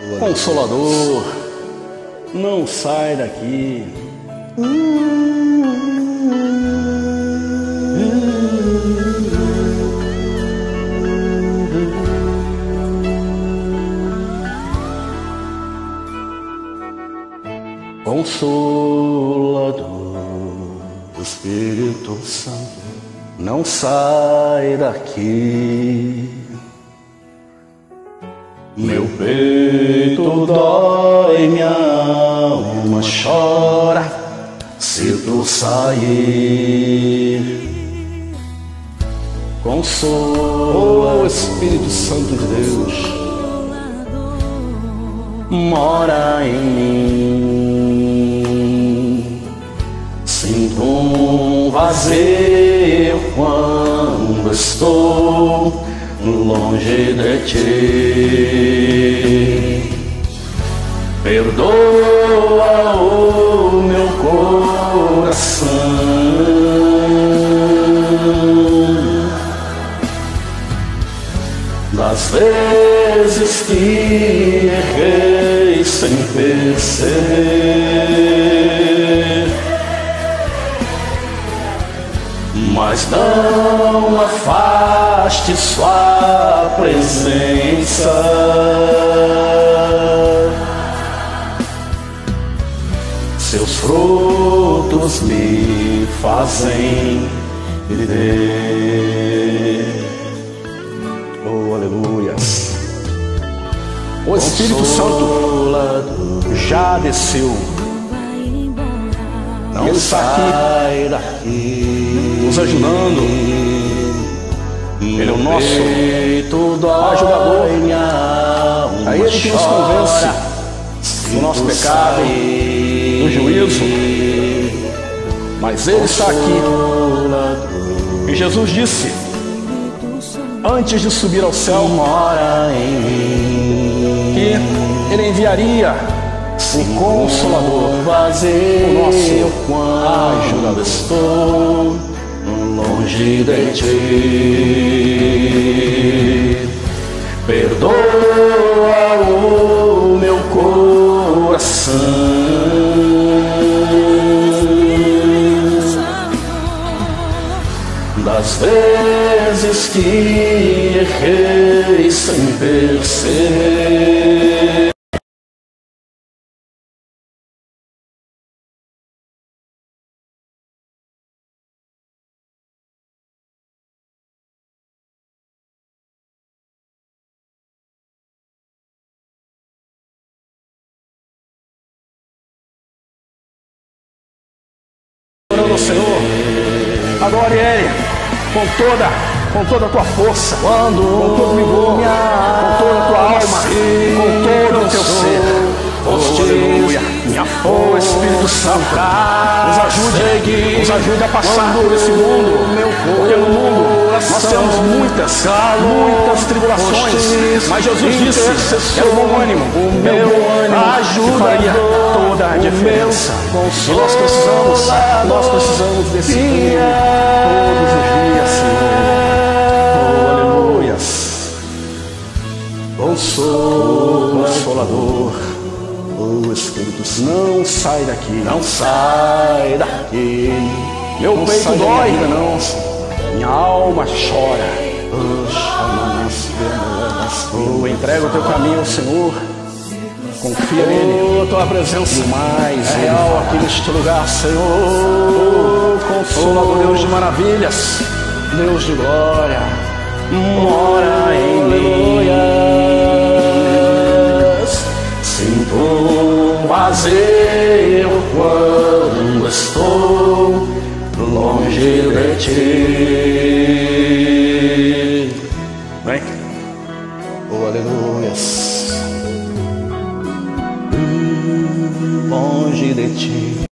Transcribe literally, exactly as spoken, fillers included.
Consolador, não sai daqui. Consolador, Espírito Santo, não sai daqui. Meu peito dói, minha alma chora se tu sair. Consola, oh, Espírito Santo de Deus, mora em mim. Sinto um vazio quando estou longe de ti. Perdoa o meu coração das vezes que errei sem perceber, mas não afaste sua presença. Seus frutos me fazem viver. Oh, aleluias. O Espírito Santo já desceu. Não Ele está aqui nos ajudando. Ele é o nosso ajudador. É Ele que nos convence do nosso pecado, do juízo. Mas Ele está aqui. E Jesus disse, antes de subir ao céu, que Ele enviaria o Consolador, o nosso ajudador. Estou longe de ti. Perdoa o meu coração das vezes que errei sem perceber. Senhor, adore Ele com toda, com toda a tua força, quando com todo o vigor, com toda a tua alma, com todo o teu ser. Oh, aleluia. Oh, Espírito Santo, nos ajude, nos ajude a passar por esse mundo, porque no mundo nós temos muitas, muitas tribulações, mas Jesus disse que era o bom ânimo, o meu ânimo ajudaria toda a diferença. E nós precisamos, nós precisamos desse ânimo todos os dias, Senhor. Oh, aleluias. Consolador, oh, Espírito Santo, não sai daqui, não sai daqui. Meu não peito dói, não. Minha alma chora. Oh, entrega o teu caminho ao Senhor. Confia oh, nele. Tua presença mais é real aqui neste lugar, Senhor. Oh, Consolador, oh, Deus de maravilhas, Deus de glória, mora em mim. Sinto um vazio quando estou longe de ti. Vem. Oh, aleluias. Longe de ti.